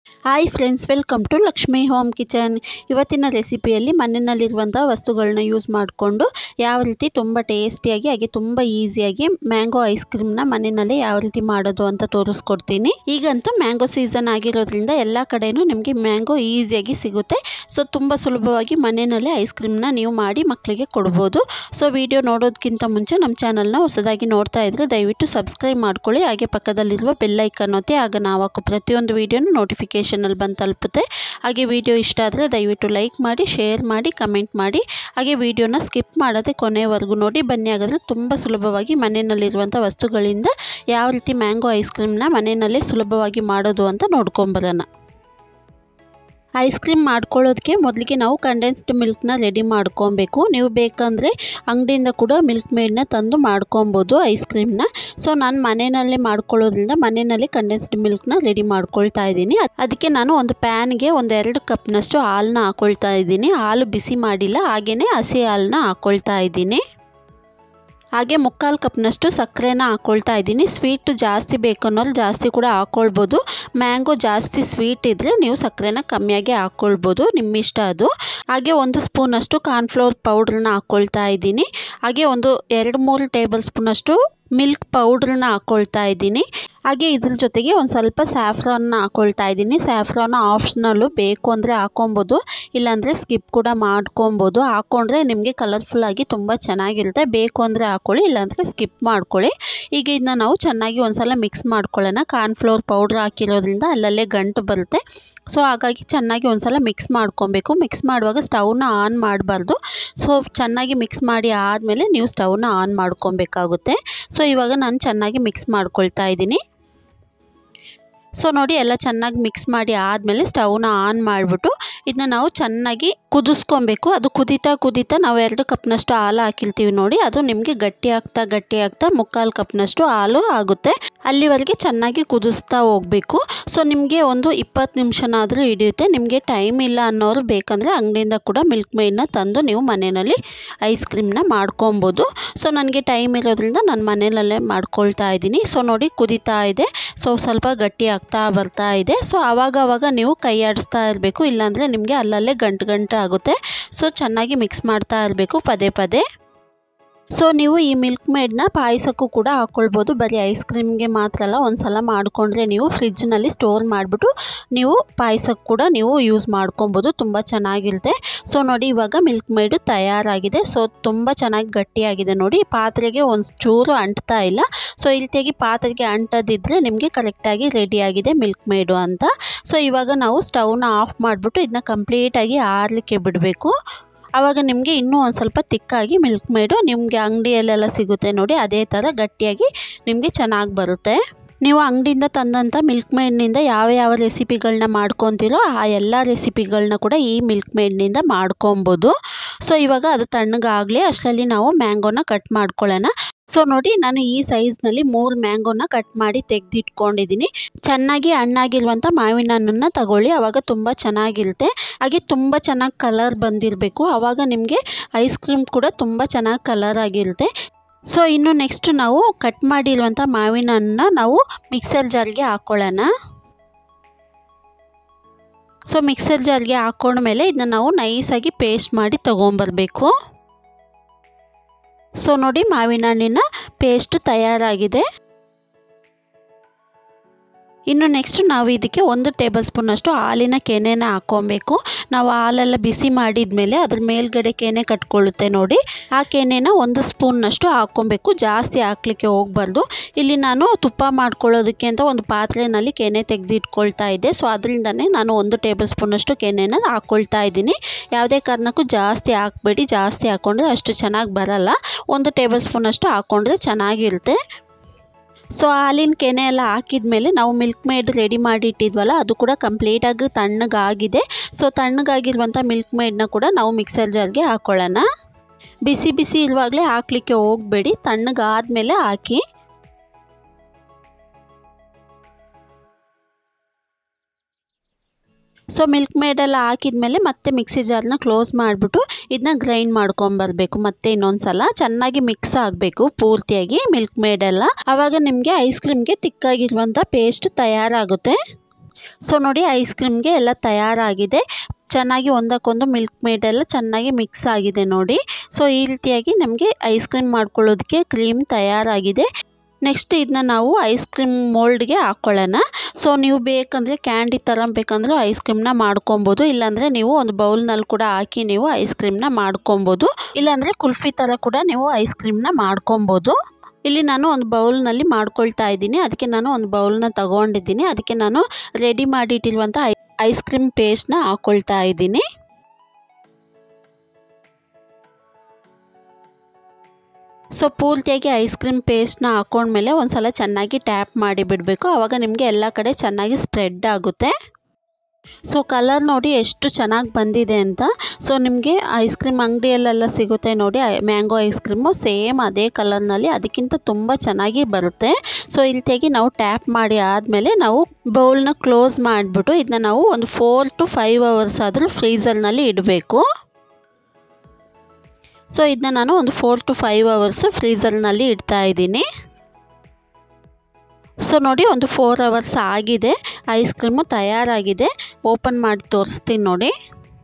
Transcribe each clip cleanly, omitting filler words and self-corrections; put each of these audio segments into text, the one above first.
Hi friends, welcome to Lakshmi home kitchen. ಇವತ್ತಿನ ರೆಸಿಪಿಯಲ್ಲಿ ಮನೆಯಲ್ಲಿರುವಂಥ ವಸ್ತುಗಳನ್ನ ಯೂಸ್ ಮಾಡಿಕೊಂಡು ಯಾವ ರೀತಿ ತುಂಬ ಟೇಸ್ಟಿಯಾಗಿ ಹಾಗೆ ತುಂಬ ಈಸಿಯಾಗಿ ಮ್ಯಾಂಗೋ ಐಸ್ ಕ್ರೀಮ್ನ ಮನೆಯಲ್ಲೇ ಯಾವ ರೀತಿ ಮಾಡೋದು ಅಂತ ತೋರಿಸ್ಕೊಡ್ತೀನಿ. ಈಗಂತೂ ಮ್ಯಾಂಗೋ ಸೀಸನ್ ಆಗಿರೋದ್ರಿಂದ ಎಲ್ಲ ಕಡೆಯೂ ನಿಮಗೆ ಮ್ಯಾಂಗೋ ಈಸಿಯಾಗಿ ಸಿಗುತ್ತೆ. ಸೊ ತುಂಬ ಸುಲಭವಾಗಿ ಮನೆಯಲ್ಲೇ ಐಸ್ ಕ್ರೀಮ್ನ ನೀವು ಮಾಡಿ ಮಕ್ಕಳಿಗೆ ಕೊಡ್ಬೋದು. ಸೊ ವಿಡಿಯೋ ನೋಡೋದಕ್ಕಿಂತ ಮುಂಚೆ ನಮ್ಮ ಚಾನಲ್ನ ಹೊಸದಾಗಿ ನೋಡ್ತಾ ಇದ್ದರೆ ದಯವಿಟ್ಟು ಸಬ್ಸ್ಕ್ರೈಬ್ ಮಾಡ್ಕೊಳ್ಳಿ. ಹಾಗೆ ಪಕ್ಕದಲ್ಲಿರುವ ಬೆಲ್ ಐಕಾನ್ ಒತ್ತಿ. ಆಗ ನಾವು ಹಾಕೋ ಪ್ರತಿಯೊಂದು ವಿಡಿಯೋನು ನೋಟಿಫಿಕೇಷನ್ ಬಂದು ತಲುಪುತ್ತೆ. ಹಾಗೆ ವಿಡಿಯೋ ಇಷ್ಟ ಆದರೆ ದಯವಿಟ್ಟು ಲೈಕ್ ಮಾಡಿ, ಶೇರ್ ಮಾಡಿ, ಕಮೆಂಟ್ ಮಾಡಿ. ಹಾಗೆ ವಿಡಿಯೋನ ಸ್ಕಿಪ್ ಮಾಡದೆ ಕೊನೆವರೆಗೂ ನೋಡಿ. ಬನ್ನಿ, ಹಾಗಾದರೆ ತುಂಬ ಸುಲಭವಾಗಿ ಮನೆಯಲ್ಲಿರುವಂಥ ವಸ್ತುಗಳಿಂದ ಯಾವ ರೀತಿ ಮ್ಯಾಂಗೋ ಐಸ್ ಕ್ರೀಮ್ನ ಮನೆಯಲ್ಲೇ ಸುಲಭವಾಗಿ ಮಾಡೋದು ಅಂತ ನೋಡ್ಕೊಂಬರೋಣ. ಐಸ್ ಕ್ರೀಮ್ ಮಾಡ್ಕೊಳ್ಳೋದಕ್ಕೆ ಮೊದಲಿಗೆ ನಾವು ಕಂಡೆನ್ಸ್ಡ್ ಮಿಲ್ಕ್ನ ರೆಡಿ ಮಾಡ್ಕೊಬೇಕು. ನೀವು ಬೇಕಂದರೆ ಅಂಗಡಿಯಿಂದ ಕೂಡ ಮಿಲ್ಕ್ ಮೇಡ್ನ ತಂದು ಮಾಡ್ಕೊಬೋದು ಐಸ್ ಕ್ರೀಮ್ನ. ಸೊ ನಾನು ಮನೆಯಲ್ಲೇ ಮಾಡ್ಕೊಳ್ಳೋದ್ರಿಂದ ಮನೆಯಲ್ಲೇ ಕಂಡೆನ್ಸ್ಡ್ ಮಿಲ್ಕ್ನ ರೆಡಿ ಮಾಡ್ಕೊಳ್ತಾ ಇದ್ದೀನಿ. ಅದಕ್ಕೆ ನಾನು ಒಂದು ಪ್ಯಾನ್ಗೆ 1-2 ಕಪ್ನಷ್ಟು ಹಾಲನ್ನ ಹಾಕ್ಕೊಳ್ತಾ ಇದ್ದೀನಿ. ಹಾಲು ಬಿಸಿ ಮಾಡಿಲ್ಲ, ಹಾಗೆಯೇ ಹಸಿ ಹಾಲನ್ನ ಹಾಕ್ಕೊಳ್ತಾ ಇದ್ದೀನಿ. ಹಾಗೆ 3/4 ಕಪ್ನಷ್ಟು ಸಕ್ಕರೆನ ಹಾಕ್ಕೊಳ್ತಾ ಇದ್ದೀನಿ. ಸ್ವೀಟ್ ಜಾಸ್ತಿ ಬೇಕನ್ನೋರು ಜಾಸ್ತಿ ಕೂಡ ಹಾಕ್ಕೊಳ್ಬೋದು. ಮ್ಯಾಂಗೋ ಜಾಸ್ತಿ ಸ್ವೀಟ್ ಇದ್ದರೆ ನೀವು ಸಕ್ಕರೆನ ಕಮ್ಮಿಯಾಗಿ ಹಾಕ್ಕೊಳ್ಬೋದು, ನಿಮ್ಮ ಇಷ್ಟ ಅದು. ಹಾಗೆ 1 ಸ್ಪೂನಷ್ಟು ಕಾರ್ನ್ಫ್ಲವರ್ ಪೌಡ್ರನ್ನ ಹಾಕ್ಕೊಳ್ತಾ ಇದ್ದೀನಿ. ಹಾಗೆ 2-3 ಟೇಬಲ್ ಸ್ಪೂನಷ್ಟು ಮಿಲ್ಕ್ ಪೌಡ್ರನ್ನ ಹಾಕ್ಕೊಳ್ತಾ ಇದ್ದೀನಿ. ಹಾಗೆ ಇದ್ರ ಜೊತೆಗೆ ಒಂದು ಸ್ವಲ್ಪ ಸ್ಯಾಫ್ರಾನ್ನ ಹಾಕ್ಕೊಳ್ತಾ ಇದ್ದೀನಿ. ಸ್ಯಾಫ್ರಾನ್ ಆಪ್ಷನಲ್ಲು, ಬೇಕು ಅಂದರೆ ಹಾಕ್ಕೊಬೋದು, ಇಲ್ಲಾಂದರೆ ಸ್ಕಿಪ್ ಕೂಡ ಮಾಡ್ಕೊಬೋದು. ಹಾಕ್ಕೊಂಡ್ರೆ ನಿಮಗೆ ಕಲರ್ಫುಲ್ಲಾಗಿ ತುಂಬ ಚೆನ್ನಾಗಿರುತ್ತೆ. ಬೇಕು ಅಂದರೆ ಹಾಕ್ಕೊಳ್ಳಿ, ಇಲ್ಲಾಂದರೆ ಸ್ಕಿಪ್ ಮಾಡ್ಕೊಳ್ಳಿ. ಈಗ ಇದನ್ನ ನಾವು ಚೆನ್ನಾಗಿ ಒಂದು ಸಲ ಮಿಕ್ಸ್ ಮಾಡ್ಕೊಳ್ಳೋಣ. ಕಾರ್ನ್ಫ್ಲವರ್ ಪೌಡ್ರ್ ಹಾಕಿರೋದ್ರಿಂದ ಅಲ್ಲಲ್ಲೇ ಗಂಟು ಬರುತ್ತೆ. ಸೊ ಹಾಗಾಗಿ ಚೆನ್ನಾಗಿ ಒಂದು ಸಲ ಮಿಕ್ಸ್ ಮಾಡ್ಕೊಬೇಕು. ಮಿಕ್ಸ್ ಮಾಡುವಾಗ ಸ್ಟವ್ನ ಆನ್ ಮಾಡಬಾರ್ದು. ಸೊ ಚೆನ್ನಾಗಿ ಮಿಕ್ಸ್ ಮಾಡಿ ಆದಮೇಲೆ ನೀವು ಸ್ಟವ್ನ ಆನ್ ಮಾಡ್ಕೊಬೇಕಾಗುತ್ತೆ. ಸೊ ಇವಾಗ ನಾನು ಚೆನ್ನಾಗಿ ಮಿಕ್ಸ್ ಮಾಡ್ಕೊಳ್ತಾ ಇದ್ದೀನಿ. ಸೊ ನೋಡಿ, ಎಲ್ಲ ಚೆನ್ನಾಗಿ ಮಿಕ್ಸ್ ಮಾಡಿ ಆದಮೇಲೆ ಸ್ಟವ್ನ ಆನ್ ಮಾಡಿಬಿಟ್ಟು ಇದನ್ನ ನಾವು ಚೆನ್ನಾಗಿ ಕುದಿಸ್ಕೊಬೇಕು. ಅದು ಕುದೀತಾ ನಾವು 2 ಕಪ್ನಷ್ಟು ಹಾಲು ಹಾಕಿರ್ತೀವಿ ನೋಡಿ, ಅದು ನಿಮಗೆ ಗಟ್ಟಿ ಆಗ್ತಾ 3/4 ಕಪ್ನಷ್ಟು ಹಾಲು ಆಗುತ್ತೆ. ಅಲ್ಲಿವರೆಗೆ ಚೆನ್ನಾಗಿ ಕುದಿಸ್ತಾ ಹೋಗಬೇಕು. ಸೊ ನಿಮಗೆ ಒಂದು 20 ನಿಮಿಷನಾದರೂ ಹಿಡಿಯುತ್ತೆ. ನಿಮಗೆ ಟೈಮ್ ಇಲ್ಲ ಅನ್ನೋರು ಬೇಕಂದರೆ ಅಂಗಡಿಯಿಂದ ಕೂಡ ಮಿಲ್ಕ್ ಮೇಡ್ನ ತಂದು ನೀವು ಮನೆಯಲ್ಲಿ ಐಸ್ ಕ್ರೀಮ್ನ ಮಾಡ್ಕೊಬೋದು. ಸೊ ನನಗೆ ಟೈಮ್ ಇರೋದ್ರಿಂದ ನಾನು ಮನೆಯಲ್ಲೇ ಮಾಡ್ಕೊಳ್ತಾ ಇದ್ದೀನಿ. ಸೊ ನೋಡಿ, ಕುದೀತಾ ಇದೆ. ಸೊ ಸ್ವಲ್ಪ ಗಟ್ಟಿ ಆಗ್ತಾ ಬರ್ತಾ ಇದೆ. ಸೊ ಆವಾಗ ನೀವು ಕೈ ಆಡಿಸ್ತಾ ಇರಬೇಕು, ಇಲ್ಲಾಂದರೆ ನಿಮಗೆ ಅಲ್ಲಲ್ಲೇ ಗಂಟು ಆಗುತ್ತೆ. ಸೊ ಚೆನ್ನಾಗಿ ಮಿಕ್ಸ್ ಮಾಡ್ತಾ ಇರಬೇಕು ಪದೇ. ಸೊ ನೀವು ಈ ಮಿಲ್ಕ್ ಮೇಡ್ನ ಪಾಯಸಕ್ಕೂ ಕೂಡ ಹಾಕ್ಕೊಳ್ಬೋದು. ಬರೀ ಐಸ್ ಕ್ರೀಮ್ಗೆ ಮಾತ್ರ ಅಲ್ಲ, ಒಂದು ಸಲ ಮಾಡಿಕೊಂಡ್ರೆ ನೀವು ಫ್ರಿಜ್ನಲ್ಲಿ ಸ್ಟೋರ್ ಮಾಡಿಬಿಟ್ಟು ನೀವು ಪಾಯಸಕ್ಕೆ ಕೂಡ ನೀವು ಯೂಸ್ ಮಾಡ್ಕೊಬೋದು, ತುಂಬ ಚೆನ್ನಾಗಿರುತ್ತೆ. ಸೊ ನೋಡಿ, ಇವಾಗ ಮಿಲ್ಕ್ ಮೇಡು ತಯಾರಾಗಿದೆ. ಸೊ ತುಂಬ ಚೆನ್ನಾಗಿ ಗಟ್ಟಿಯಾಗಿದೆ ನೋಡಿ. ಪಾತ್ರೆಗೆ ಒಂದು ಚೂರು ಅಂಟ್ತಾ ಇಲ್ಲ. ಸೊ ಈ ರೀತಿಯಾಗಿ ಪಾತ್ರೆಗೆ ಅಂಟದಿದ್ದರೆ ನಿಮಗೆ ಕರೆಕ್ಟಾಗಿ ರೆಡಿಯಾಗಿದೆ ಮಿಲ್ಕ್ ಮೇಡು ಅಂತ. ಸೊ ಇವಾಗ ನಾವು ಸ್ಟವ್ನ ಆಫ್ ಮಾಡಿಬಿಟ್ಟು ಇದನ್ನ ಕಂಪ್ಲೀಟಾಗಿ ಆರಲಿಕ್ಕೆ ಬಿಡಬೇಕು. ಆವಾಗ ನಿಮಗೆ ಇನ್ನೂ ಒಂದು ಸ್ವಲ್ಪ ತಿಕ್ಕಾಗಿ ಮಿಲ್ಕ್ ಮೇಡು ನಿಮಗೆ ಅಂಗಡಿಯಲ್ಲೆಲ್ಲ ಸಿಗುತ್ತೆ ನೋಡಿ, ಅದೇ ಥರ ಗಟ್ಟಿಯಾಗಿ ನಿಮಗೆ ಚೆನ್ನಾಗಿ ಬರುತ್ತೆ. ನೀವು ಅಂಗಡಿಯಿಂದ ತಂದಂಥ ಮಿಲ್ಕ್ ಮೇಡ್ನಿಂದ ಯಾವ ರೆಸಿಪಿಗಳನ್ನ ಮಾಡ್ಕೊತೀರೋ ಆ ಎಲ್ಲ ರೆಸಿಪಿಗಳನ್ನ ಕೂಡ ಈ ಮಿಲ್ಕ್ ಮೇಡ್ನಿಂದ ಮಾಡ್ಕೊಬೋದು. ಸೊ ಇವಾಗ ಅದು ತಣ್ಣಗಾಗಲಿ, ಅಷ್ಟರಲ್ಲಿ ನಾವು ಮ್ಯಾಂಗೋನ ಕಟ್ ಮಾಡ್ಕೊಳ್ಳೋಣ. ಸೊ ನೋಡಿ, ನಾನು ಈ ಸೈಜ್ನಲ್ಲಿ 3 ಮ್ಯಾಂಗೋನ ಕಟ್ ಮಾಡಿ ತೆಗೆದಿಟ್ಕೊಂಡಿದ್ದೀನಿ. ಚೆನ್ನಾಗಿ ಹಣ್ಣಾಗಿರುವಂಥ ಮಾವಿನ ಹಣ್ಣನ್ನು ತಗೊಳ್ಳಿ, ಆವಾಗ ತುಂಬ ಚೆನ್ನಾಗಿರುತ್ತೆ. ಹಾಗೆ ತುಂಬ ಚೆನ್ನಾಗಿ ಕಲರ್ ಬಂದಿರಬೇಕು, ಆವಾಗ ನಿಮಗೆ ಐಸ್ ಕ್ರೀಮ್ ಕೂಡ ತುಂಬ ಚೆನ್ನಾಗಿ ಕಲರ್ ಆಗಿರುತ್ತೆ. ಸೊ ಇನ್ನು ನೆಕ್ಸ್ಟ್ ನಾವು ಕಟ್ ಮಾಡಿರುವಂಥ ಮಾವಿನ ಹಣ್ಣನ್ನ ನಾವು ಮಿಕ್ಸರ್ ಜಾರ್ಗೆ ಹಾಕ್ಕೊಳ್ಳೋಣ. ಸೊ ಮಿಕ್ಸರ್ ಜಾರ್ಗೆ ಹಾಕ್ಕೊಂಡ್ಮೇಲೆ ಇದನ್ನ ನಾವು ನೈಸಾಗಿ ಪೇಸ್ಟ್ ಮಾಡಿ ತೊಗೊಂಬರ್ಬೇಕು. ಸೊ ನೋಡಿ, ಮಾವಿನ ಹಣ್ಣಿನ ಪೇಸ್ಟ್ ತಯಾರಾಗಿದೆ. ಇನ್ನು ನೆಕ್ಸ್ಟ್ ನಾವು ಇದಕ್ಕೆ 1 ಟೇಬಲ್ ಸ್ಪೂನಷ್ಟು ಹಾಲಿನ ಕೆನೆನ ಹಾಕ್ಕೊಬೇಕು. ನಾವು ಹಾಲೆಲ್ಲ ಬಿಸಿ ಮಾಡಿದ ಮೇಲೆ ಅದ್ರ ಮೇಲ್ಗಡೆ ಕೆನೆ ಕಟ್ಕೊಳ್ಳುತ್ತೆ ನೋಡಿ, ಆ ಕೆನೆನ 1 ಸ್ಪೂನ್ನಷ್ಟು ಹಾಕ್ಕೊಬೇಕು. ಜಾಸ್ತಿ ಹಾಕ್ಲಿಕ್ಕೆ ಹೋಗಬಾರ್ದು. ಇಲ್ಲಿ ನಾನು ತುಪ್ಪ ಮಾಡ್ಕೊಳ್ಳೋದಕ್ಕೆ ಅಂತ ಒಂದು ಪಾತ್ರೆಯಲ್ಲಿ ಕೆನೆ ತೆಗೆದಿಟ್ಕೊಳ್ತಾ ಇದ್ದೆ. ಸೊ ಅದರಿಂದನೇ ನಾನು 1 ಟೇಬಲ್ ಸ್ಪೂನಷ್ಟು ಕೆನೆನ ಹಾಕ್ಕೊಳ್ತಾ ಇದ್ದೀನಿ. ಯಾವುದೇ ಕಾರಣಕ್ಕೂ ಜಾಸ್ತಿ ಹಾಕಬೇಡಿ, ಜಾಸ್ತಿ ಹಾಕ್ಕೊಂಡ್ರೆ ಅಷ್ಟು ಚೆನ್ನಾಗಿ ಬರಲ್ಲ. 1 ಟೇಬಲ್ ಸ್ಪೂನಷ್ಟು ಹಾಕ್ಕೊಂಡ್ರೆ ಚೆನ್ನಾಗಿರುತ್ತೆ. ಸೊ ಹಾಲಿನ ಕೆನೆ ಎಲ್ಲ ಹಾಕಿದ ಮೇಲೆ ನಾವು ಮಿಲ್ಕ್ ಮೇಡ್ ರೆಡಿ ಮಾಡಿ ಇಟ್ಟಿದ್ವಲ್ಲ, ಅದು ಕೂಡ ಕಂಪ್ಲೀಟಾಗಿ ತಣ್ಣಗಾಗಿದೆ. ಸೊ ತಣ್ಣಗಾಗಿರುವಂಥ ಮಿಲ್ಕ್ ಮೇಡ್ನ ಕೂಡ ನಾವು ಮಿಕ್ಸರ್ ಜಾರ್ಗೆ ಹಾಕ್ಕೊಳ್ಳೋಣ. ಬಿಸಿ ಇರುವಾಗಲೇ ಹಾಕಲಿಕ್ಕೆ ಹೋಗಬೇಡಿ, ತಣ್ಣಗಾದ್ಮೇಲೆ ಹಾಕಿ. ಸೊ ಮಿಲ್ಕ್ ಮೇಡೆಲ್ಲ ಹಾಕಿದ್ಮೇಲೆ ಮತ್ತೆ ಮಿಕ್ಸಿ ಜಾರ್ನ ಕ್ಲೋಸ್ ಮಾಡಿಬಿಟ್ಟು ಇದನ್ನ ಗ್ರೈಂಡ್ ಮಾಡ್ಕೊಂಬರ್ಬೇಕು. ಮತ್ತೆ ಇನ್ನೊಂದು ಸಲ ಚೆನ್ನಾಗಿ ಮಿಕ್ಸ್ ಆಗಬೇಕು ಪೂರ್ತಿಯಾಗಿ ಮಿಲ್ಕ್ ಮೇಡೆಲ್ಲ. ಆವಾಗ ನಿಮಗೆ ಐಸ್ ಕ್ರೀಮ್ಗೆ ತಿಕ್ಕಾಗಿರುವಂಥ ಪೇಸ್ಟ್ ತಯಾರಾಗುತ್ತೆ. ಸೊ ನೋಡಿ ಐಸ್ ಕ್ರೀಮ್ಗೆ ಎಲ್ಲ ತಯಾರಾಗಿದೆ. ಚೆನ್ನಾಗಿ ಒಂದಕ್ಕೊಂದು ಮಿಲ್ಕ್ ಮೇಡ್ ಎಲ್ಲ ಚೆನ್ನಾಗಿ ಮಿಕ್ಸ್ ಆಗಿದೆ ನೋಡಿ. ಸೊ ಈ ರೀತಿಯಾಗಿ ನಮಗೆ ಐಸ್ ಕ್ರೀಮ್ ಮಾಡ್ಕೊಳ್ಳೋದಕ್ಕೆ ಕ್ರೀಮ್ ತಯಾರಾಗಿದೆ. ನೆಕ್ಸ್ಟ್ ಇದನ್ನ ನಾವು ಐಸ್ ಕ್ರೀಮ್ ಮೋಲ್ಡ್ಗೆ ಹಾಕ್ಕೊಳ್ಳೋಣ. ಸೊ ನೀವು ಬೇಕಂದರೆ ಕ್ಯಾಂಡಿ ಥರ ಬೇಕಂದ್ರೆ ಐಸ್ ಕ್ರೀಮ್ನ ಮಾಡ್ಕೊಬೋದು, ಇಲ್ಲಾಂದರೆ ನೀವು ಒಂದು ಬೌಲ್ನಲ್ಲಿ ಕೂಡ ಹಾಕಿ ನೀವು ಐಸ್ ಕ್ರೀಮ್ನ ಮಾಡ್ಕೊಬೋದು, ಇಲ್ಲಾಂದರೆ ಕುಲ್ಫಿ ಥರ ಕೂಡ ನೀವು ಐಸ್ ಕ್ರೀಮ್ನ ಮಾಡ್ಕೊಬೋದು. ಇಲ್ಲಿ ನಾನು ಒಂದು ಬೌಲ್ನಲ್ಲಿ ಮಾಡ್ಕೊಳ್ತಾ ಇದ್ದೀನಿ. ಅದಕ್ಕೆ ನಾನು ಒಂದು ಬೌಲ್ನ ತಗೊಂಡಿದ್ದೀನಿ. ಅದಕ್ಕೆ ನಾನು ರೆಡಿ ಮಾಡಿಟ್ಟಿರುವಂಥ ಐಸ್ ಕ್ರೀಮ್ ಪೇಸ್ಟ್ನ ಹಾಕ್ಕೊಳ್ತಾ ಇದ್ದೀನಿ. ಸೊ ಪೂರ್ತಿಯಾಗಿ ಐಸ್ ಕ್ರೀಮ್ ಪೇಸ್ಟ್ನ ಹಾಕ್ಕೊಂಡ್ಮೇಲೆ ಒಂದು ಸಲ ಚೆನ್ನಾಗಿ ಟ್ಯಾಪ್ ಮಾಡಿ ಬಿಡಬೇಕು. ಆವಾಗ ನಿಮಗೆ ಎಲ್ಲ ಕಡೆ ಚೆನ್ನಾಗಿ ಸ್ಪ್ರೆಡ್ ಆಗುತ್ತೆ. ಸೊ ಕಲರ್ ನೋಡಿ ಎಷ್ಟು ಚೆನ್ನಾಗಿ ಬಂದಿದೆ ಅಂತ. ಸೊ ನಿಮಗೆ ಐಸ್ ಕ್ರೀಮ್ ಅಂಗಡಿಯಲ್ಲೆಲ್ಲ ಸಿಗುತ್ತೆ ನೋಡಿ ಮ್ಯಾಂಗೋ ಐಸ್ ಕ್ರೀಮು, ಸೇಮ್ ಅದೇ ಕಲರ್ನಲ್ಲಿ, ಅದಕ್ಕಿಂತ ತುಂಬ ಚೆನ್ನಾಗಿ ಬರುತ್ತೆ. ಸೊ ಈ ರೀತಿಯಾಗಿ ನಾವು ಟ್ಯಾಪ್ ಮಾಡಿ ಆದಮೇಲೆ ನಾವು ಬೌಲ್ನ ಕ್ಲೋಸ್ ಮಾಡಿಬಿಟ್ಟು ಇದನ್ನ ನಾವು ಒಂದು 4 to 5 hours ಆದರೂ ಫ್ರೀಝರ್ನಲ್ಲಿ ಇಡಬೇಕು. ಸೊ ಇದನ್ನ ನಾನು ಒಂದು 4 to 5 hours ಫ್ರೀಝರ್ನಲ್ಲಿ ಇಡ್ತಾ ಇದ್ದೀನಿ. ಸೊ ನೋಡಿ ಒಂದು 4 hours ಆಗಿದೆ, ಐಸ್ ಕ್ರೀಮು ತಯಾರಾಗಿದೆ. ಓಪನ್ ಮಾಡಿ ತೋರಿಸ್ತೀನಿ ನೋಡಿ.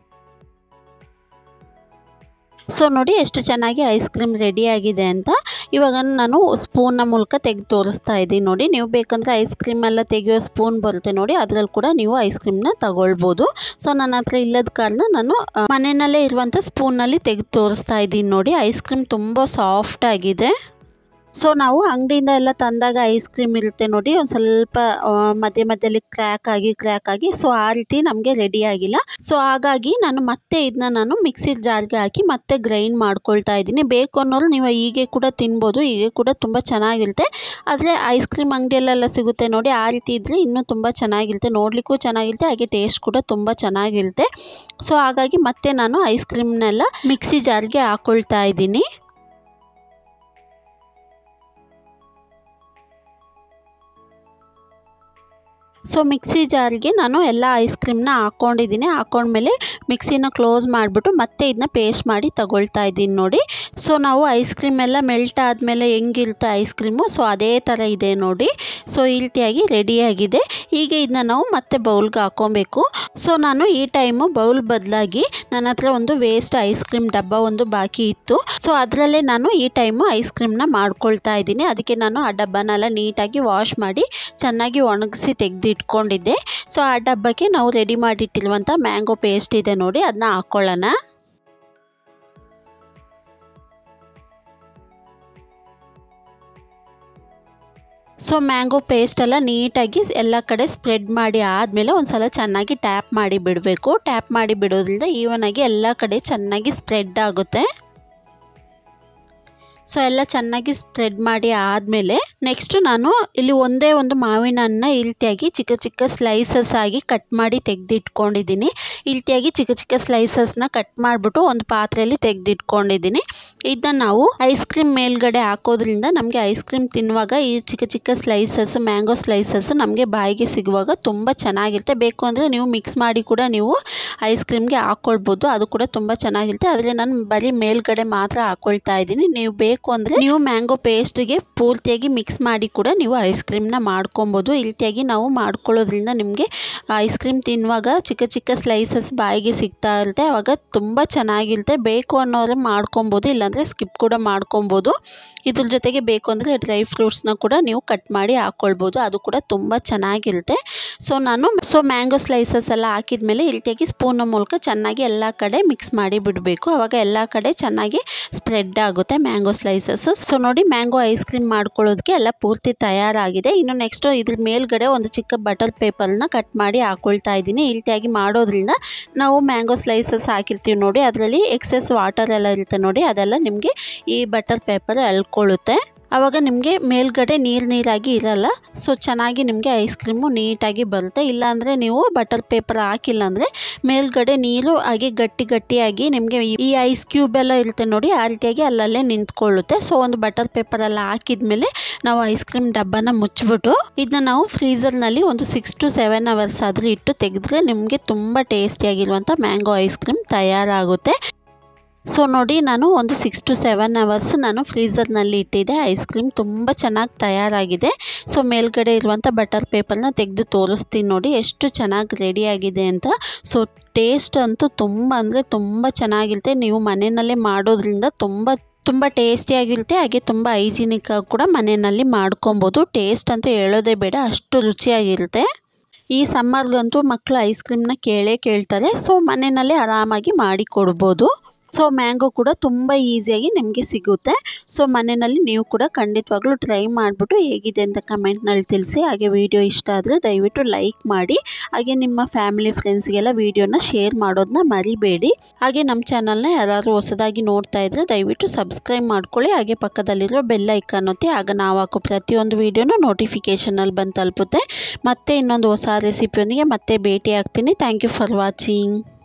ಸೊ ನೋಡಿ ಎಷ್ಟು ಚೆನ್ನಾಗಿ ಐಸ್ ಕ್ರೀಮ್ ರೆಡಿಯಾಗಿದೆ ಅಂತ. ಇವಾಗ ನಾನು ಸ್ಪೂನ್ನ ಮೂಲಕ ತೆಗೆದು ತೋರಿಸ್ತಾ ಇದ್ದೀನಿ ನೋಡಿ. ನೀವು ಬೇಕಂದರೆ ಐಸ್ ಕ್ರೀಮ್ ಎಲ್ಲ ತೆಗೆಯೋ ಸ್ಪೂನ್ ಬರುತ್ತೆ ನೋಡಿ, ಅದರಲ್ಲಿ ಕೂಡ ನೀವು ಐಸ್ ಕ್ರೀಮ್ನ ತಗೊಳ್ಬೋದು. ಸೊ ನನ್ನ ಹತ್ರ ಇಲ್ಲದ ಕಾರಣ ನಾನು ಮನೆಯಲ್ಲೇ ಇರುವಂಥ ಸ್ಪೂನಲ್ಲಿ ತೆಗೆದು ತೋರಿಸ್ತಾ ಇದ್ದೀನಿ ನೋಡಿ. ಐಸ್ ಕ್ರೀಮ್ ತುಂಬ ಸಾಫ್ಟ್ ಆಗಿದೆ. ಸೊ ನಾವು ಅಂಗಡಿಯಿಂದ ಎಲ್ಲ ತಂದಾಗ ಐಸ್ ಕ್ರೀಮ್ ಇರುತ್ತೆ ನೋಡಿ, ಒಂದು ಸ್ವಲ್ಪ ಮಧ್ಯದಲ್ಲಿ ಕ್ರ್ಯಾಕ್ ಆಗಿ ಸೊ ಆ ರೀತಿ ನಮಗೆ ರೆಡಿ ಆಗಿಲ್ಲ. ಸೊ ಹಾಗಾಗಿ ಮತ್ತೆ ಇದನ್ನ ಮಿಕ್ಸಿ ಜಾರ್ಗೆ ಹಾಕಿ ಮತ್ತೆ ಗ್ರೈಂಡ್ ಮಾಡ್ಕೊಳ್ತಾ ಇದ್ದೀನಿ. ಬೇಕು ಅನ್ನೋರು ನೀವು ಹೀಗೆ ಕೂಡ ತಿನ್ಬೋದು, ಹೀಗೆ ಕೂಡ ತುಂಬ ಚೆನ್ನಾಗಿರುತ್ತೆ. ಆದರೆ ಐಸ್ ಕ್ರೀಮ್ ಅಂಗಡಿಯಲ್ಲೆಲ್ಲ ಸಿಗುತ್ತೆ ನೋಡಿ, ಆ ರೀತಿ ಇದ್ದರೆ ಇನ್ನೂ ತುಂಬ ಚೆನ್ನಾಗಿರುತ್ತೆ, ನೋಡಲಿಕ್ಕೂ ಚೆನ್ನಾಗಿರುತ್ತೆ, ಹಾಗೆ ಟೇಸ್ಟ್ ಕೂಡ ತುಂಬ ಚೆನ್ನಾಗಿರುತ್ತೆ. ಸೊ ಹಾಗಾಗಿ ಮತ್ತೆ ನಾನು ಐಸ್ ಕ್ರೀಮ್ನೆಲ್ಲ ಮಿಕ್ಸಿ ಜಾರ್ಗೆ ಹಾಕ್ಕೊಳ್ತಾ ಇದ್ದೀನಿ. ಸೊ ಮಿಕ್ಸಿ ಜಾರಿಗೆ ನಾನು ಎಲ್ಲ ಐಸ್ ಕ್ರೀಮ್ನ ಹಾಕ್ಕೊಂಡಿದ್ದೀನಿ. ಹಾಕ್ಕೊಂಡ್ಮೇಲೆ ಮಿಕ್ಸಿನ ಕ್ಲೋಸ್ ಮಾಡಿಬಿಟ್ಟು ಮತ್ತೆ ಇದನ್ನ ಪೇಸ್ಟ್ ಮಾಡಿ ತಗೊಳ್ತಾ ಇದ್ದೀನಿ ನೋಡಿ. ಸೊ ನಾವು ಐಸ್ ಕ್ರೀಮ್ ಎಲ್ಲ ಮೆಲ್ಟ್ ಆದಮೇಲೆ ಹೆಂಗಿರುತ್ತೆ ಐಸ್ ಕ್ರೀಮು, ಸೊ ಅದೇ ಥರ ಇದೆ ನೋಡಿ. ಸೊ ಈ ರೀತಿಯಾಗಿ ರೆಡಿಯಾಗಿದೆ. ಹೀಗೆ ಇದನ್ನ ನಾವು ಮತ್ತೆ ಬೌಲ್ಗೆ ಹಾಕ್ಕೊಬೇಕು. ಸೊ ನಾನು ಈ ಟೈಮು ಬೌಲ್ ಬದಲಾಗಿ ನನ್ನ ಹತ್ರ ಒಂದು ವೇಸ್ಟ್ ಐಸ್ ಕ್ರೀಮ್ ಡಬ್ಬ ಒಂದು ಬಾಕಿ ಇತ್ತು. ಸೊ ಅದರಲ್ಲೇ ನಾನು ಈ ಟೈಮು ಐಸ್ ಕ್ರೀಮ್ನ ಮಾಡ್ಕೊಳ್ತಾ ಇದ್ದೀನಿ. ಅದಕ್ಕೆ ನಾನು ಆ ಡಬ್ಬನೆಲ್ಲ ನೀಟಾಗಿ ವಾಶ್ ಮಾಡಿ ಚೆನ್ನಾಗಿ ಒಣಗಿಸಿ ತೆಗೆದಿಟ್ಕೊಂಡಿದ್ದೆ. ಸೊ ಆ ಡಬ್ಬಕ್ಕೆ ನಾವು ರೆಡಿ ಮಾಡಿಟ್ಟಿರುವಂಥ ಮ್ಯಾಂಗೋ ಪೇಸ್ಟ್ ಇದೆ ನೋಡಿ, ಅದನ್ನ ಹಾಕ್ಕೊಳ್ಳೋಣ. ಸೊ ಮ್ಯಾಂಗೋ ಪೇಸ್ಟ್ ಎಲ್ಲ ನೀಟಾಗಿ ಎಲ್ಲ ಕಡೆ ಸ್ಪ್ರೆಡ್ ಮಾಡಿ ಆದಮೇಲೆ ಒಂದು ಸಲ ಚೆನ್ನಾಗಿ ಟ್ಯಾಪ್ ಮಾಡಿ ಬಿಡಬೇಕು. ಟ್ಯಾಪ್ ಮಾಡಿ ಬಿಡೋದ್ರಿಂದ ಈವನಾಗಿ ಎಲ್ಲ ಕಡೆ ಚೆನ್ನಾಗಿ ಸ್ಪ್ರೆಡ್ ಆಗುತ್ತೆ. ಸೊ ಎಲ್ಲ ಚೆನ್ನಾಗಿ ಸ್ಪ್ರೆಡ್ ಮಾಡಿ ಆದಮೇಲೆ ನೆಕ್ಸ್ಟು ನಾನು ಇಲ್ಲಿ ಒಂದೇ ಒಂದು ಮಾವಿನ ಹಣ್ಣನ್ನ ಈ ರೀತಿಯಾಗಿ ಚಿಕ್ಕ ಚಿಕ್ಕ ಸ್ಲೈಸಸ್ ಆಗಿ ಕಟ್ ಮಾಡಿ ತೆಗೆದಿಟ್ಕೊಂಡಿದ್ದೀನಿ. ಈ ರೀತಿಯಾಗಿ ಚಿಕ್ಕ ಚಿಕ್ಕ ಸ್ಲೈಸಸ್ನ ಕಟ್ ಮಾಡಿಬಿಟ್ಟು ಒಂದು ಪಾತ್ರೆಯಲ್ಲಿ ತೆಗೆದಿಟ್ಕೊಂಡಿದ್ದೀನಿ. ಇದನ್ನ ನಾವು ಐಸ್ ಕ್ರೀಮ್ ಮೇಲ್ಗಡೆ ಹಾಕೋದ್ರಿಂದ ನಮಗೆ ಐಸ್ ಕ್ರೀಮ್ ತಿನ್ನುವಾಗ ಈ ಚಿಕ್ಕ ಚಿಕ್ಕ ಸ್ಲೈಸಸ್ ಮ್ಯಾಂಗೋ ಸ್ಲೈಸಸ್ ನಮಗೆ ಬಾಯಿಗೆ ಸಿಗುವಾಗ ತುಂಬ ಚೆನ್ನಾಗಿರುತ್ತೆ. ಬೇಕು ಅಂದರೆ ನೀವು ಮಿಕ್ಸ್ ಮಾಡಿ ಕೂಡ ನೀವು ಐಸ್ ಕ್ರೀಮ್ಗೆ ಹಾಕ್ಕೊಳ್ಬೋದು, ಅದು ಕೂಡ ತುಂಬ ಚೆನ್ನಾಗಿರುತ್ತೆ. ಆದರೆ ನಾನು ಬರೀ ಮೇಲ್ಗಡೆ ಮಾತ್ರ ಹಾಕ್ಕೊಳ್ತಾ ಇದ್ದೀನಿ. ನೀವು ಬೇಕು ಅಂದರೆ ನೀವು ಮ್ಯಾಂಗೋ ಪೇಸ್ಟ್ಗೆ ಪೂರ್ತಿಯಾಗಿ ಮಿಕ್ಸ್ ಮಾಡಿ ಕೂಡ ನೀವು ಐಸ್ ಕ್ರೀಮ್ನ ಮಾಡ್ಕೊಬೋದು. ಈ ರೀತಿಯಾಗಿ ನಾವು ಮಾಡ್ಕೊಳ್ಳೋದ್ರಿಂದ ನಿಮಗೆ ಐಸ್ ಕ್ರೀಮ್ ತಿನ್ನುವಾಗ ಚಿಕ್ಕ ಚಿಕ್ಕ ಸ್ಲೈಸಸ್ ಬಾಯಿಗೆ ಸಿಗ್ತಾ ಇರುತ್ತೆ, ಆವಾಗ ತುಂಬ ಚೆನ್ನಾಗಿರುತ್ತೆ. ಬೇಕು ಅನ್ನೋರು ಮಾಡ್ಕೊಬೋದು, ಇಲ್ಲಾಂದರೆ ಸ್ಕಿಪ್ ಕೂಡ ಮಾಡ್ಕೊಬೋದು. ಇದ್ರ ಜೊತೆಗೆ ಬೇಕು ಅಂದರೆ ಡ್ರೈ ಫ್ರೂಟ್ಸ್ನ ಕೂಡ ನೀವು ಕಟ್ ಮಾಡಿ ಹಾಕ್ಕೊಳ್ಬೋದು, ಅದು ಕೂಡ ತುಂಬ ಚೆನ್ನಾಗಿರುತ್ತೆ. ಸೊ ನಾನು ಮ್ಯಾಂಗೋ ಸ್ಲೈಸಸ್ ಎಲ್ಲ ಹಾಕಿದ್ಮೇಲೆ ಈ ರೀತಿಯಾಗಿ ಸ್ಪೂನ್ನ ಮೂಲಕ ಚೆನ್ನಾಗಿ ಎಲ್ಲ ಕಡೆ ಮಿಕ್ಸ್ ಮಾಡಿ ಬಿಡಬೇಕು. ಆವಾಗ ಎಲ್ಲ ಕಡೆ ಚೆನ್ನಾಗಿ ಸ್ಪ್ರೆಡ್ ಆಗುತ್ತೆ ಮ್ಯಾಂಗೋ ಸ್ಲೈಸಸ್. ಸೊ ನೋಡಿ ಮ್ಯಾಂಗೋ ಐಸ್ ಕ್ರೀಮ್ ಮಾಡ್ಕೊಳ್ಳೋದಕ್ಕೆ ಎಲ್ಲ ಪೂರ್ತಿ ತಯಾರಾಗಿದೆ. ಇನ್ನು ನೆಕ್ಸ್ಟ್ ಇದ್ರ ಮೇಲ್ಗಡೆ ಒಂದು ಚಿಕ್ಕ ಬಟರ್ ಪೇಪರ್ನ ಕಟ್ ಮಾಡಿ ಹಾಕ್ಕೊಳ್ತಾ ಇದ್ದೀನಿ. ಈ ರೀತಿಯಾಗಿ ಮಾಡೋದ್ರಿಂದ ನಾವು ಮ್ಯಾಂಗೋ ಸ್ಲೈಸಸ್ ಹಾಕಿರ್ತೀವಿ ನೋಡಿ, ಅದರಲ್ಲಿ ಎಕ್ಸೆಸ್ ವಾಟರ್ ಎಲ್ಲ ಇರುತ್ತೆ ನೋಡಿ, ಅದೆಲ್ಲ ನಿಮಗೆ ಈ ಬಟರ್ ಪೇಪರ್ ಎಳ್ಕೊಳ್ಳುತ್ತೆ. ಆವಾಗ ನಿಮಗೆ ಮೇಲ್ಗಡೆ ನೀರಾಗಿ ಇರಲ್ಲ. ಸೊ ಚೆನ್ನಾಗಿ ನಿಮಗೆ ಐಸ್ ಕ್ರೀಮು ನೀಟಾಗಿ ಬರುತ್ತೆ. ಇಲ್ಲಾಂದರೆ ನೀವು ಬಟರ್ ಪೇಪರ್ ಹಾಕಿಲ್ಲ ಅಂದರೆ ಮೇಲ್ಗಡೆ ನೀರು ಹಾಗೆ ಗಟ್ಟಿಯಾಗಿ ನಿಮಗೆ ಈ ಐಸ್ ಕ್ಯೂಬ್ ಎಲ್ಲ ಇರುತ್ತೆ ನೋಡಿ, ಆ ರೀತಿಯಾಗಿ ಅಲ್ಲಲ್ಲೇ ನಿಂತ್ಕೊಳ್ಳುತ್ತೆ. ಸೊ ಒಂದು ಬಟರ್ ಪೇಪರ್ ಎಲ್ಲ ಹಾಕಿದ್ಮೇಲೆ ನಾವು ಐಸ್ ಕ್ರೀಮ್ ಡಬ್ಬನ ಮುಚ್ಚಿಬಿಟ್ಟು ಇದನ್ನ ನಾವು ಫ್ರೀಝರ್ನಲ್ಲಿ ಒಂದು 6 to 7 hours ಆದರೂ ಇಟ್ಟು ತೆಗೆದ್ರೆ ನಿಮಗೆ ತುಂಬ ಟೇಸ್ಟಿಯಾಗಿರುವಂಥ ಮ್ಯಾಂಗೋ ಐಸ್ ಕ್ರೀಮ್ ತಯಾರಾಗುತ್ತೆ. ಸೊ ನೋಡಿ ನಾನು ಒಂದು 6 to 7 ಅವರ್ಸ್ ನಾನು ಫ್ರೀಝರ್ನಲ್ಲಿ ಇಟ್ಟಿದ್ದೆ. ಐಸ್ ಕ್ರೀಮ್ ತುಂಬ ಚೆನ್ನಾಗಿ ತಯಾರಾಗಿದೆ. ಸೊ ಮೇಲ್ಗಡೆ ಇರುವಂಥ ಬಟರ್ ಪೇಪರ್ನ ತೆಗೆದು ತೋರಿಸ್ತೀನಿ ನೋಡಿ ಎಷ್ಟು ಚೆನ್ನಾಗಿ ರೆಡಿಯಾಗಿದೆ ಅಂತ. ಸೊ ಟೇಸ್ಟ್ ಅಂತೂ ತುಂಬ ಅಂದರೆ ತುಂಬ ಚೆನ್ನಾಗಿರುತ್ತೆ. ನೀವು ಮನೆಯಲ್ಲೇ ಮಾಡೋದ್ರಿಂದ ತುಂಬ ಟೇಸ್ಟಿಯಾಗಿರುತ್ತೆ. ಹಾಗೆ ತುಂಬ ಹೈಜಿನಿಕ್ ಆಗಿ ಕೂಡ ಮನೆಯಲ್ಲಿ ಮಾಡ್ಕೊಬೋದು. ಟೇಸ್ಟ್ ಅಂತೂ ಹೇಳೋದೇ ಬೇಡ, ಅಷ್ಟು ರುಚಿಯಾಗಿರುತ್ತೆ. ಈ ಸಮ್ಮರ್ಗಂತೂ ಮಕ್ಕಳು ಐಸ್ ಕ್ರೀಮ್ನ ಕೇಳ್ತಾರೆ. ಸೊ ಮನೆಯಲ್ಲೇ ಆರಾಮಾಗಿ ಮಾಡಿ ಕೊಡ್ಬೋದು. ಸೊ ಮ್ಯಾಂಗೋ ಕೂಡ ತುಂಬ ಈಸಿಯಾಗಿ ನಿಮಗೆ ಸಿಗುತ್ತೆ. ಸೊ ಮನೆಯಲ್ಲಿ ನೀವು ಕೂಡ ಖಂಡಿತವಾಗ್ಲೂ ಟ್ರೈ ಮಾಡಿಬಿಟ್ಟು ಹೇಗಿದೆ ಅಂತ ಕಮೆಂಟ್ನಲ್ಲಿ ತಿಳಿಸಿ. ಹಾಗೆ ವಿಡಿಯೋ ಇಷ್ಟ ಆದರೆ ದಯವಿಟ್ಟು ಲೈಕ್ ಮಾಡಿ. ಹಾಗೆ ನಿಮ್ಮ ಫ್ಯಾಮಿಲಿ ಫ್ರೆಂಡ್ಸ್ಗೆಲ್ಲ ವಿಡಿಯೋನ ಶೇರ್ ಮಾಡೋದನ್ನ ಮರಿಬೇಡಿ. ಹಾಗೆ ನಮ್ಮ ಚಾನಲ್ನ ಯಾರಾದರೂ ಹೊಸದಾಗಿ ನೋಡ್ತಾ ಇದ್ದರೆ ದಯವಿಟ್ಟು ಸಬ್ಸ್ಕ್ರೈಬ್ ಮಾಡ್ಕೊಳ್ಳಿ. ಹಾಗೆ ಪಕ್ಕದಲ್ಲಿರೋ ಬೆಲ್ ಐಕಾನ್ ಒತ್ತಿ. ಆಗ ನಾವು ಹಾಕೋ ಪ್ರತಿಯೊಂದು ವಿಡಿಯೋನೂ ನೋಟಿಫಿಕೇಷನಲ್ಲಿ ಬಂದು ತಲುಪುತ್ತೆ. ಮತ್ತೆ ಇನ್ನೊಂದು ಹೊಸ ರೆಸಿಪಿಯೊಂದಿಗೆ ಮತ್ತೆ ಭೇಟಿ ಆಗ್ತೀನಿ. Thank you for watching.